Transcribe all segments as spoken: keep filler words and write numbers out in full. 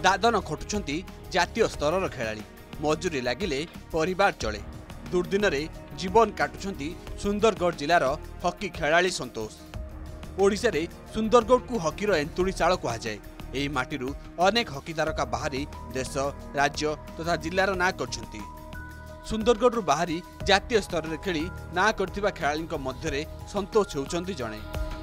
दादन खटुछंती जातीय स्तर खेलाड़ी मजूरी लागिले परिवार चले दुर्दिन रे जीवन काटुछंती सुंदरगढ़ जिलार हॉकी खेलाड़ी संतोष। ओडिशा रे सुंदरगढ़ को हॉकीर एंतुड़ीशाल कहुए। एही माटीरू अनेक हॉकी तारका बाहरी देश राज्य तथा जिलार ना करछंती। सुंदरगढ़ बाहरी जातीय स्तर में खेली ना करथिबा खेलाड़ी मध्य संतोष होउचंती जणे।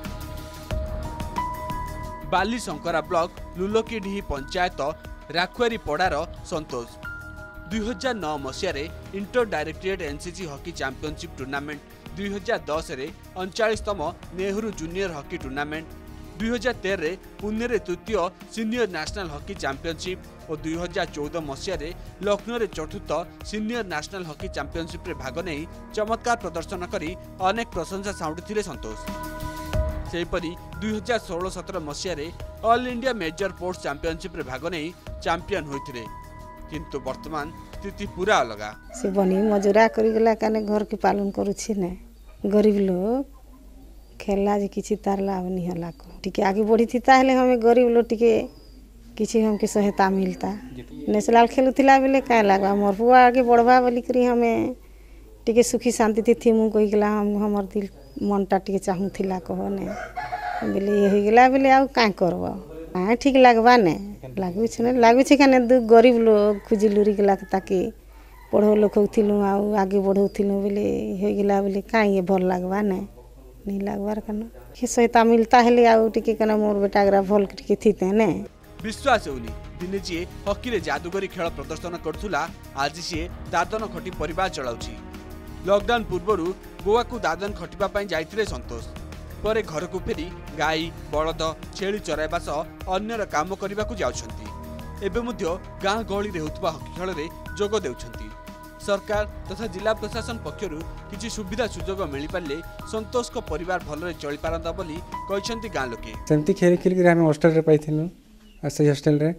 बाली शंकरा ब्लॉक लुलकीडीही पंचायत राखुआरी पड़ार संतोष दुई हजार नौ मसीह inter directorate NCC hockey championship tournament दुई हजार दस अड़चाशतम नेहरू जूनियर हॉकी टूर्नामेंट दुई हजार तेरह पुणे रे तृतीय सीनियर नेशनल हॉकी चैंपियनशिप और दुई हजार चौदह मसीह लखनऊ रे चतुर्थ सीनियर नेशनल हॉकी चैंपियनशिप रे भाग नहीं चमत्कार प्रदर्शन करी अनेक प्रशंसा साउंटिथिले संतोष। सेहीपरि दुई हजार षोल सतर मसीह all India major sports championship रे भाग नहीं चैंपियन होइथिले किंतु वर्तमान स्थिति पूरा अलगा। से बनी मजुरा करिगला काने घर के पालन करूछि ने गरीब लोग खेलला जे किछि तार लाभ नहीं होला को टिके आगे बढ़ी थी ताहले हमें गरीब लोग टिके किछि हमके सहायता मिलता। नेशनल खेलुथिला बेले का लागबा मोर पुआ आगे बढ़बा बोली करी हमें टिके सुखी शांति थी थी मु कहि गेला हम हमर दिल मनटा टिके चाहूथिला कहो ने बेले ये गेला बेले आ का करबा आ ठीक लागबा ने लागु छ ने लागु छ कने दु गरीब लोग खुजी लुरी गेला ताकि पढ़ो लोकथिलु आ आगे बढ़ौथिलु बेले हे गेला बेले का ये भल लागबा ने नहीं लागबार कनो कि सहायता मिलता है आ टिके कने मोर बेटागरा भल टिके थिते ने विश्वास होनी दिने जी हॉकी रे जादूगरी खेल प्रदर्शन करथुला आज सी दादन खटी परिवार चलाउछि। लॉकडाउन पूर्वरु गोवा को दादन खटिबा पई जाइथिले संतोष परे घर को फेरी गाई बलद छेली चराइबा सह अन्यर काम करबा को जाउछंती। एबे मध्य गाँ गहली रे होतबा हॉकी खेल रे जोग देउछंती। सरकार तथा जिला प्रशासन पक्षरु किछि सुविधा सुजोग मिली पाले संतोष को परिवार भलरे चली पारंता बोली कहछंती गाँ लोके। सेमती खेल खेल के हम हॉस्टल रे पाइथिलु से हॉस्टल रे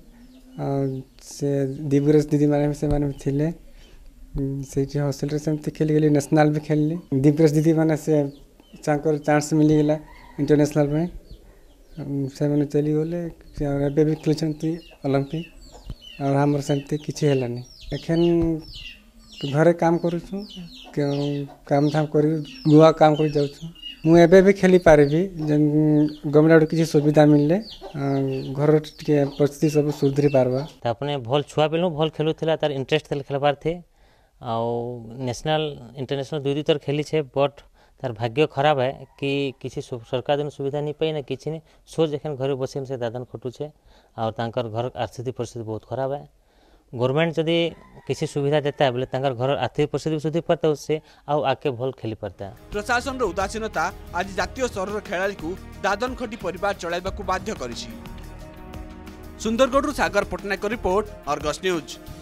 से दिवग्रज दीदी माने से माने थिले से हॉस्टल रे सेमती खेल गेली नेशनल भी खेलली दिवग्रज दीदी माने से चाकर चांस मिली गेला इंटरनेशनल में से माने चली गले एबे भी खेलछंती ओलंपिक और हमर सेमती किछि हेलानी एखन घरे काम करूछु काम धाम करी गुआ काम कर जाऊछु मु एबे भी खेली पारिबी गवर्नमेंट किसी सुविधा मिलले घर टिके परिस्थिति सब सुधरी पारबा त अपने भल छुआ बेलु भल खेलुथिला तार इंटरेस्ट थे खेलबार थे आ नेशनल इंटरनेशनल दुई दुई तर खेली छे बट तार भाग्य खराब है कि किसी सरकार दिन सुविधा नहीं पाई ना किसी ने सोच एखन घर बसे से दादन खटू छे और तांकर घर आर्थिक परिस्थिति बहुत खराब है। गवर्नमेंट जदि किसी सुविधा देता है बोले तांकर घर आर्थिक परिस्थिति सुधि पाता उससे आउ आके भल खेली पाता। प्रशासन रो उदासीनता आज जातीय स्तर खेलाड़ी को दादन खटी परिवार चलाइबा को बाध्य करिछि। Sundargarh Sagar Patnaik report Argus news.